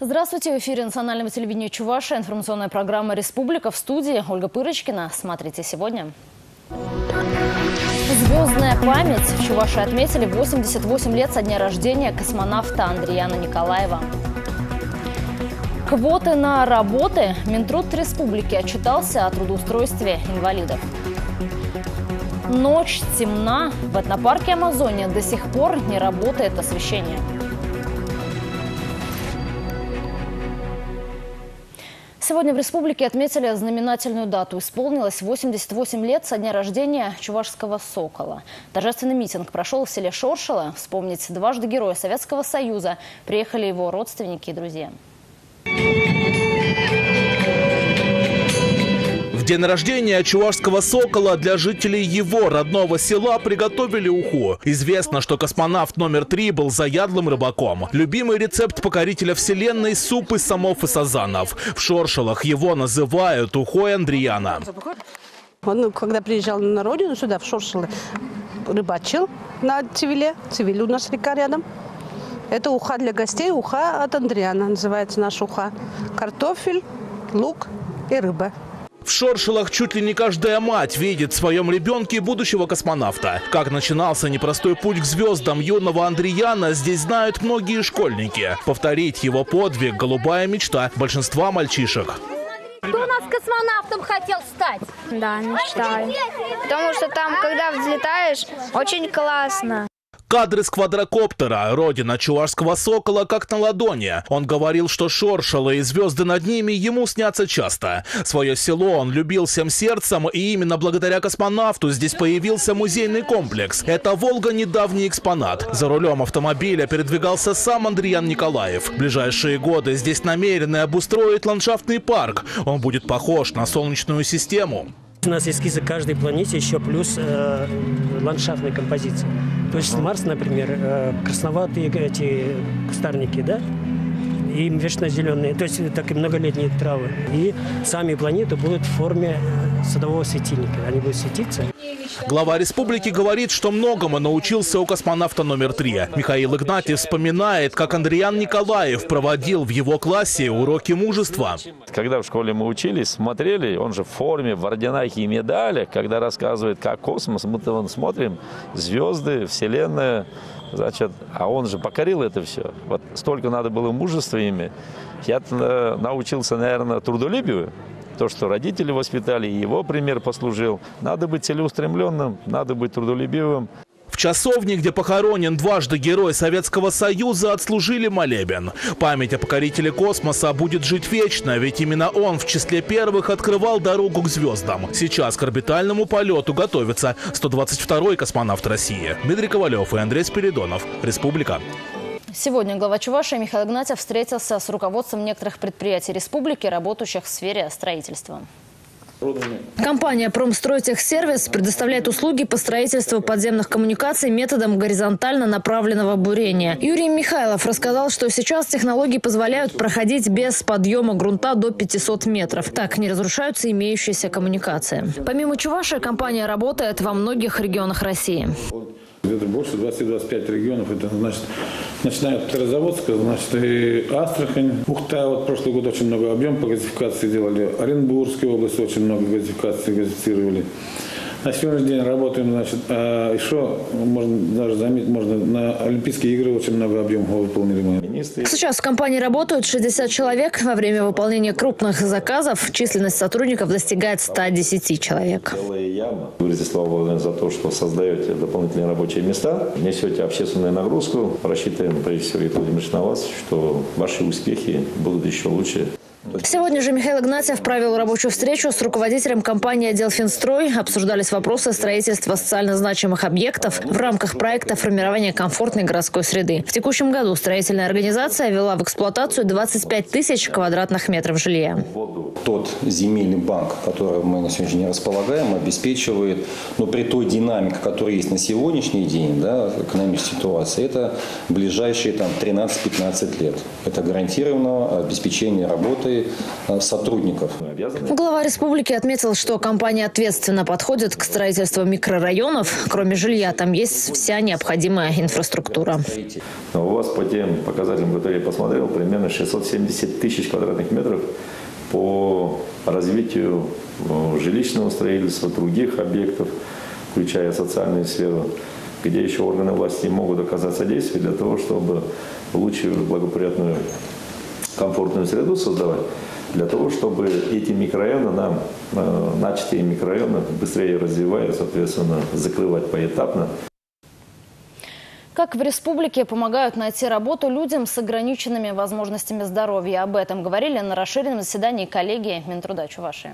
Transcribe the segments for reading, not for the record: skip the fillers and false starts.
Здравствуйте! В эфире национального телевидения Чувашия. Информационная программа «Республика». В студии Ольга Пырочкина. Смотрите сегодня. Звездная память. В Чувашии отметили 88 лет со дня рождения космонавта Андрияна Николаева. Квоты на работы. Минтруд республики отчитался о трудоустройстве инвалидов. Ночь темна. В этнопарке Амазония до сих пор не работает освещение. Сегодня в республике отметили знаменательную дату. Исполнилось 88 лет со дня рождения чувашского сокола. Торжественный митинг прошел в селе Шоршило. Вспомнить дважды Героя Советского Союза приехали его родственники и друзья. В день рождения чувашского сокола для жителей его родного села приготовили уху. Известно, что космонавт номер 3 был заядлым рыбаком. Любимый рецепт покорителя вселенной – суп из самов и сазанов. В Шоршилах его называют ухой Андрияна. Он, когда приезжал на родину сюда, в Шоршилы, рыбачил на Цивиле. Цивиль у нас река рядом. Это уха для гостей, уха от Андрияна называется наша уха. Картофель, лук и рыба. В Шоршилах чуть ли не каждая мать видит в своем ребенке будущего космонавта. Как начинался непростой путь к звездам юного Андрияна, здесь знают многие школьники. Повторить его подвиг – голубая мечта большинства мальчишек. Кто у нас космонавтом хотел стать? Да, мечтаю. Потому что там, когда взлетаешь, очень классно. Кадры с квадрокоптера. Родина чувашского сокола как на ладони. Он говорил, что Шоршилы и звезды над ними ему снятся часто. Свое село он любил всем сердцем, и именно благодаря космонавту здесь появился музейный комплекс. Это «Волга» – недавний экспонат. За рулем автомобиля передвигался сам Андриян Николаев. В ближайшие годы здесь намерены обустроить ландшафтный парк. Он будет похож на Солнечную систему. У нас эскизы каждой планете еще плюс ландшафтной композиции. То есть Марс, например, красноватые эти кустарники, да, и вечно-зеленые, то есть так и многолетние травы. И сами планеты будут в форме садового светильника. Они будут светиться. Глава республики говорит, что многому научился у космонавта номер 3. Михаил Игнатьев вспоминает, как Андриян Николаев проводил в его классе уроки мужества. Когда в школе мы учились, смотрели, он же в форме, в орденах и медалях, когда рассказывает, как космос, мы-то вон смотрим, звезды, вселенная, значит, а он же покорил это все. Вот столько надо было мужества иметь. Я научился, наверное, трудолюбию. То, что родители воспитали, и его пример послужил. Надо быть целеустремленным, надо быть трудолюбивым. В часовне, где похоронен дважды Герой Советского Союза, отслужили молебен. Память о покорителе космоса будет жить вечно, ведь именно он в числе первых открывал дорогу к звездам. Сейчас к орбитальному полету готовится 122-й космонавт России. Дмитрий Ковалев и Андрей Спиридонов. Республика. Сегодня глава Чувашии Михаил Игнатьев встретился с руководством некоторых предприятий республики, работающих в сфере строительства. Компания «Промстройтехсервис» предоставляет услуги по строительству подземных коммуникаций методом горизонтально направленного бурения. Юрий Михайлов рассказал, что сейчас технологии позволяют проходить без подъема грунта до 500 метров. Так не разрушаются имеющиеся коммуникации. Помимо Чувашии, компания работает во многих регионах России. Где-то больше 20-25 регионов. Это значит, начиная от Петрозаводска, значит, и Астрахань, Ухта. Вот прошлый год очень много объем по газификации делали. Оренбургская область очень много газифицировали. На сегодняшний день работаем, значит, а еще можно даже заметить, на Олимпийские игры очень много объемов выполнили. Сейчас в компании работают 60 человек. Во время выполнения крупных заказов численность сотрудников достигает 110 человек. Говорите, слава Богу, за то, что создаете дополнительные рабочие места, несете общественную нагрузку. Рассчитываем, прежде всего, Виктор Владимирович, на вас, что ваши успехи будут еще лучше. Сегодня же Михаил Игнатьев провел рабочую встречу с руководителем компании «Отдел-Финстрой». Обсуждались вопросы строительства социально значимых объектов в рамках проекта формирования комфортной городской среды. В текущем году строительная организация ввела в эксплуатацию 25 тысяч квадратных метров жилья. Тот земельный банк, который мы на сегодняшний день располагаем, обеспечивает, но при той динамике, которая есть на сегодняшний день, да, экономической ситуации, это ближайшие 13-15 лет. Это гарантированное обеспечение работы и сотрудников. Глава республики отметил, что компания ответственно подходит к строительству микрорайонов. Кроме жилья, там есть вся необходимая инфраструктура. У вас по тем показателям, которые я посмотрел, примерно 670 тысяч квадратных метров по развитию жилищного строительства, других объектов, включая социальную сферу, где еще органы власти могут оказать содействие для того, чтобы лучшую, благоприятную, комфортную среду создавать, для того, чтобы эти микрорайоны, начатые микрорайоны, быстрее развивая, соответственно, закрывать поэтапно. Как в республике помогают найти работу людям с ограниченными возможностями здоровья? Об этом говорили на расширенном заседании коллегии Минтруда Чувашии.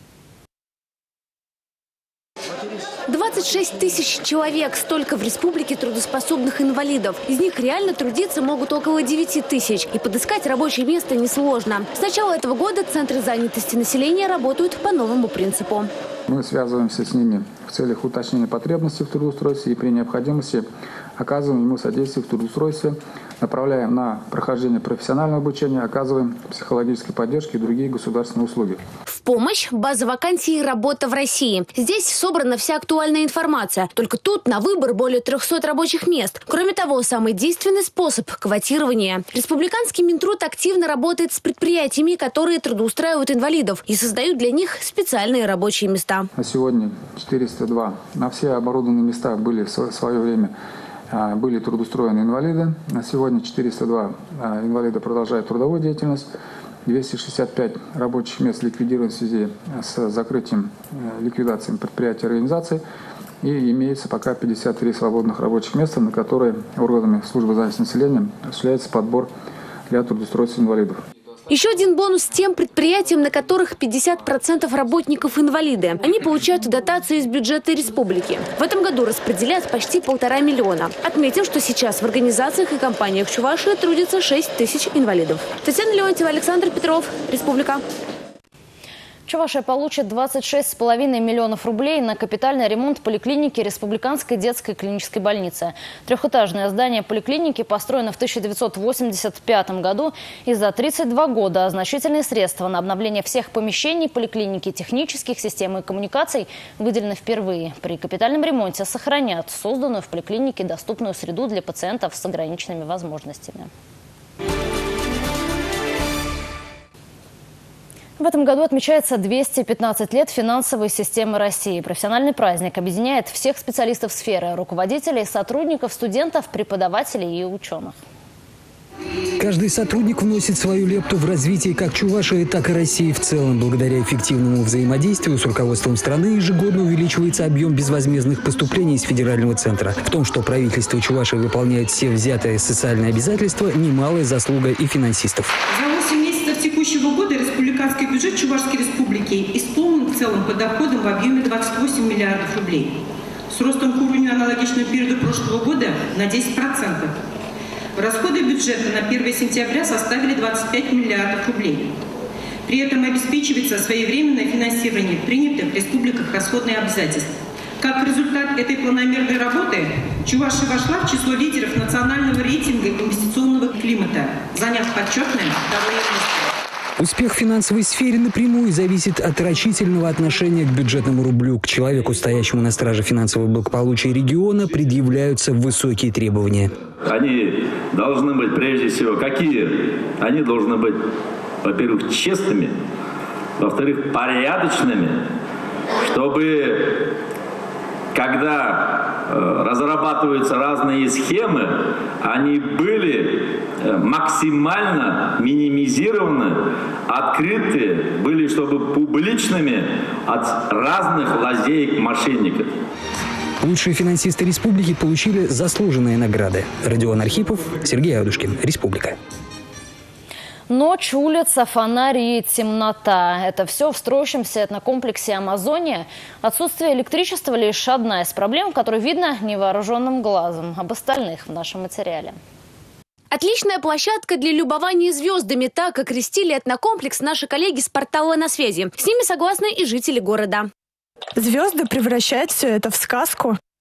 26 тысяч человек. Столько в республике трудоспособных инвалидов. Из них реально трудиться могут около 9 тысяч. И подыскать рабочее место несложно. С начала этого года центры занятости населения работают по новому принципу. Мы связываемся с ними в целях уточнения потребностей в трудоустройстве и при необходимости оказываем ему содействие в трудоустройстве, направляем на прохождение профессионального обучения, оказываем психологической поддержки и другие государственные услуги. В помощь база вакансий «Работа в России». Здесь собрана вся актуальная информация. Только тут на выбор более 300 рабочих мест. Кроме того, самый действенный способ – квотирование. Республиканский Минтруд активно работает с предприятиями, которые трудоустраивают инвалидов и создают для них специальные рабочие места. На сегодня 402. На все оборудованные места были в свое время были трудоустроены инвалиды. На сегодня 402 инвалида продолжают трудовую деятельность. 265 рабочих мест ликвидированы в связи с закрытием, ликвидацией предприятий и организаций. И имеется пока 53 свободных рабочих места, на которые органами службы занятости населения осуществляется подбор для трудоустройства инвалидов. Еще один бонус тем предприятиям, на которых 50% работников инвалиды. Они получают дотацию из бюджета республики. В этом году распределят почти 1,5 миллиона. Отметим, что сейчас в организациях и компаниях Чувашии трудится 6 тысяч инвалидов. Татьяна Леонтьева, Александр Петров, Республика. Чувашия получит 26,5 миллионов рублей на капитальный ремонт поликлиники Республиканской детской клинической больницы. Трехэтажное здание поликлиники построено в 1985 году и за 32 года значительные средства на обновление всех помещений поликлиники, технических систем и коммуникаций выделены впервые. При капитальном ремонте сохранят созданную в поликлинике доступную среду для пациентов с ограниченными возможностями. В этом году отмечается 215 лет финансовой системы России. Профессиональный праздник объединяет всех специалистов сферы – руководителей, сотрудников, студентов, преподавателей и ученых. Каждый сотрудник вносит свою лепту в развитие как Чувашии, так и России в целом. Благодаря эффективному взаимодействию с руководством страны ежегодно увеличивается объем безвозмездных поступлений из федерального центра. В том, что правительство Чувашии выполняет все взятые социальные обязательства, немалая заслуга и финансистов. За 8 месяцев текущего года республиканский бюджет Чувашской республики исполнен в целом по доходам в объеме 28 миллиардов рублей. С ростом к уровню аналогичного периода прошлого года на 10%. Расходы бюджета на 1 сентября составили 25 миллиардов рублей. При этом обеспечивается своевременное финансирование принятых в республиках расходных обязательств. Как результат этой планомерной работы Чувашия вошла в число лидеров национального рейтинга инвестиционного климата, заняв почетное второе место. Успех в финансовой сфере напрямую зависит от рачительного отношения к бюджетному рублю. К человеку, стоящему на страже финансового благополучия региона, предъявляются высокие требования. Они должны быть, прежде всего, какие? Они должны быть, во-первых, честными, во-вторых, порядочными, чтобы, когда разрабатываются разные схемы, они были максимально минимизированы, открыты, были, чтобы публичными от разных лазеек мошенников. Лучшие финансисты республики получили заслуженные награды. Родион Архипов, Сергей Адушкин, Республика. Ночь, улица, фонари и темнота. Это все в строящемся этнокомплексе «Амазония». Отсутствие электричества – лишь одна из проблем, которую видно невооруженным глазом. Об остальных в нашем материале. Отличная площадка для любования звездами. Так окрестили этнокомплекс наши коллеги с портала «На связи». С ними согласны и жители города. Звезды превращают все это в сказку.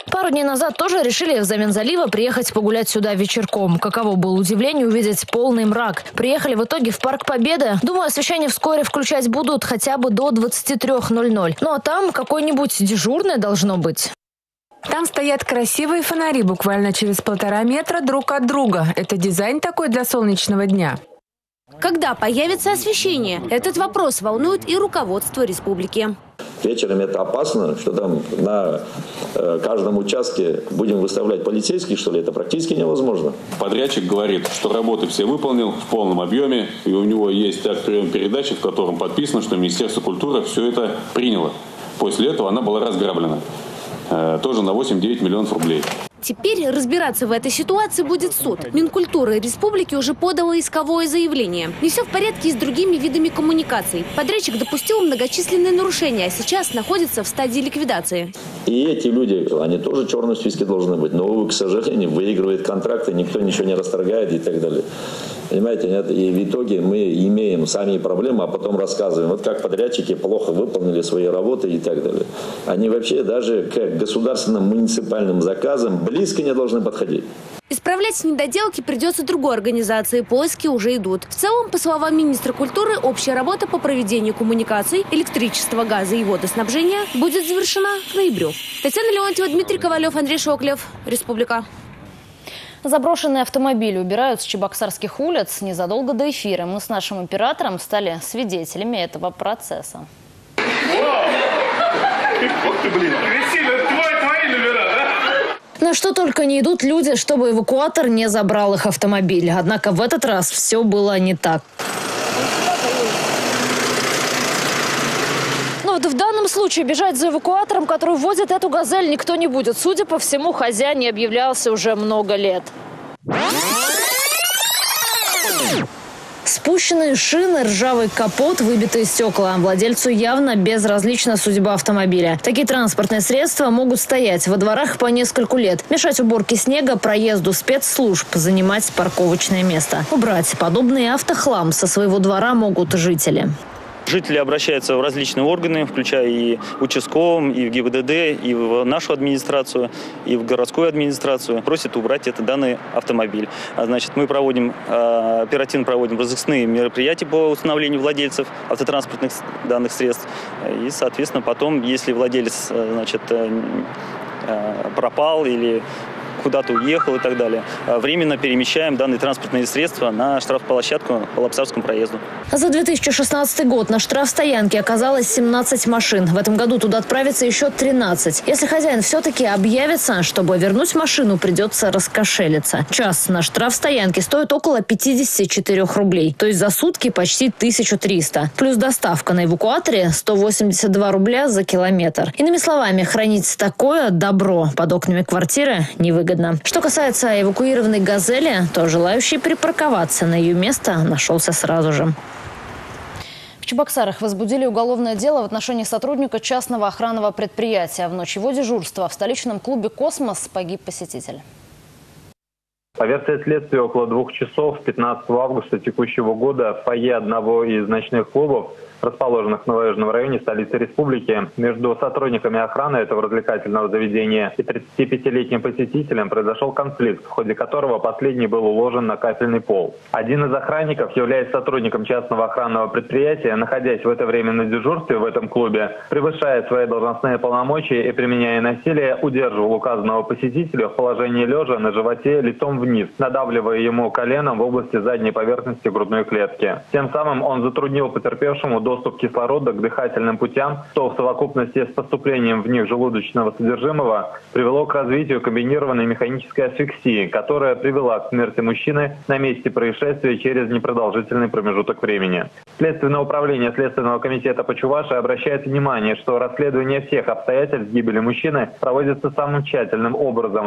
Пару дней назад тоже решили взамен залива приехать погулять сюда вечерком. Каково было удивление увидеть полный мрак. Приехали в итоге в Парк Победы. Думаю, освещение вскоре включать будут хотя бы до 23:00. Ну а там какой-нибудь дежурный должно быть. Там стоят красивые фонари буквально через 1,5 метра друг от друга. Это дизайн такой для солнечного дня. Когда появится освещение? Этот вопрос волнует и руководство республики. Вечером это опасно, что там на каждом участке будем выставлять полицейских, что ли, это практически невозможно. Подрядчик говорит, что работы все выполнил в полном объеме, и у него есть акт приема передачи, в котором подписано, что Министерство культуры все это приняло. После этого она была разграблена. Тоже на 8-9 миллионов рублей. Теперь разбираться в этой ситуации будет суд. Минкультуры республики уже подало исковое заявление. Не все в порядке и с другими видами коммуникаций. Подрядчик допустил многочисленные нарушения, а сейчас находится в стадии ликвидации. И эти люди, они тоже в черном списке должны быть. Но, к сожалению, выигрывает контракты, никто ничего не расторгает и так далее. Понимаете, нет? И в итоге мы имеем сами проблемы, а потом рассказываем, вот как подрядчики плохо выполнили свои работы и так далее. Они вообще даже к государственным муниципальным заказам близко не должны подходить. Исправлять недоделки придется другой организации. Поиски уже идут. В целом, по словам министра культуры, общая работа по проведению коммуникаций, электричества, газа и водоснабжения будет завершена к ноябрю. Татьяна Леонтьева, Дмитрий Ковалев, Андрей Шоклев. Республика. Заброшенные автомобили убирают с чебоксарских улиц. Незадолго до эфира мы с нашим оператором стали свидетелями этого процесса. Ух ты, блин, красиво, твои номера, да? На что только не идут люди, чтобы эвакуатор не забрал их автомобиль. Однако в этот раз все было не так. Но вот в данном случае бежать за эвакуатором, который возит эту «Газель», никто не будет. Судя по всему, хозяин не объявлялся уже много лет. Спущенные шины, ржавый капот, выбитые стекла. Владельцу явно безразлична судьба автомобиля. Такие транспортные средства могут стоять во дворах по нескольку лет, мешать уборке снега, проезду спецслужб, занимать парковочное место. Убрать подобный автохлам со своего двора могут жители. Жители обращаются в различные органы, включая и участковым, и в ГИБДД, и в нашу администрацию, и в городскую администрацию. Просят убрать данный автомобиль. Значит, мы оперативно проводим разыскные мероприятия по установлению владельцев автотранспортных данных средств. И, соответственно, потом, если владелец, пропал или куда-то уехал и так далее, временно перемещаем данные транспортные средства на штрафплощадку по Лапсарскому проезду. За 2016 год на штрафстоянке оказалось 17 машин. В этом году туда отправится еще 13. Если хозяин все-таки объявится, чтобы вернуть машину, придется раскошелиться. Час на штрафстоянке стоит около 54 рублей. То есть за сутки почти 1300. Плюс доставка на эвакуаторе 182 рубля за километр. Иными словами, хранить такое добро под окнами квартиры невыгодно. Что касается эвакуированной «Газели», то желающий припарковаться на ее место нашелся сразу же. В Чебоксарах возбудили уголовное дело в отношении сотрудника частного охранного предприятия. В ночь его дежурства в столичном клубе «Космос» погиб посетитель. По версии следствия, около 2 часов 15 августа текущего года в фойе одного из ночных клубов, расположенных в Новоюжном районе столицы республики, между сотрудниками охраны этого развлекательного заведения и 35-летним посетителем произошел конфликт, в ходе которого последний был уложен на кафельный пол. Один из охранников, являясь сотрудником частного охранного предприятия, находясь в это время на дежурстве в этом клубе, превышая свои должностные полномочия и применяя насилие, удерживал указанного посетителя в положении лежа на животе лицом вниз, надавливая ему коленом в области задней поверхности грудной клетки. Тем самым он затруднил потерпевшему доступ кислорода к дыхательным путям, что в совокупности с поступлением в них желудочного содержимого привело к развитию комбинированной механической асфиксии, которая привела к смерти мужчины на месте происшествия через непродолжительный промежуток времени. Следственное управление Следственного комитета по Чувашии обращает внимание, что расследование всех обстоятельств гибели мужчины проводится самым тщательным образом.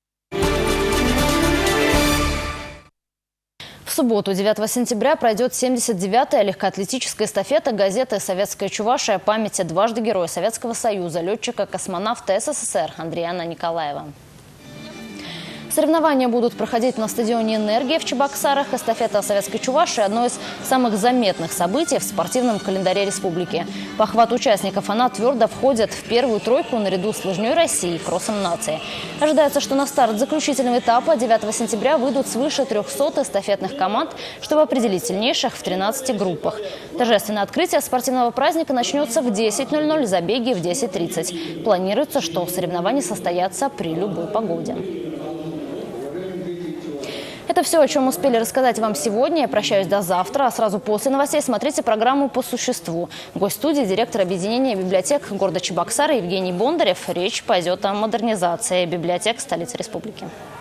В субботу, 9 сентября, пройдет 79-я легкоатлетическая эстафета газеты «Советская Чувашия» памяти дважды Героя Советского Союза, летчика-космонавта СССР Андриана Николаева. Соревнования будут проходить на стадионе «Энергия» в Чебоксарах. Эстафета советской Чувашии – одно из самых заметных событий в спортивном календаре республики. По охвату участников она твердо входит в первую тройку наряду с лыжней России и кроссом нации. Ожидается, что на старт заключительного этапа 9 сентября выйдут свыше 300 эстафетных команд, чтобы определить сильнейших в 13 группах. Торжественное открытие спортивного праздника начнется в 10:00, забеги в 10:30. Планируется, что соревнования состоятся при любой погоде. Это все, о чем успели рассказать вам сегодня. Я прощаюсь до завтра. А сразу после новостей смотрите программу «По существу». Гость студии – директор объединения библиотек города Чебоксары Евгений Бондарев. Речь пойдет о модернизации библиотек столицы республики.